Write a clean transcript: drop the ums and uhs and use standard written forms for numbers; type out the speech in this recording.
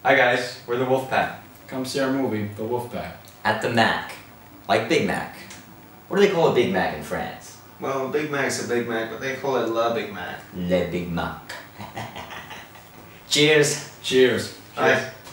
Hi guys, we're the Wolfpack. Come see our movie, The Wolfpack. At the Mac. Like Big Mac. What do they call a Big Mac in France? Well, Big Mac's a Big Mac, but they call it La Big Mac. Le Big Mac. Cheers. Cheers. Cheers.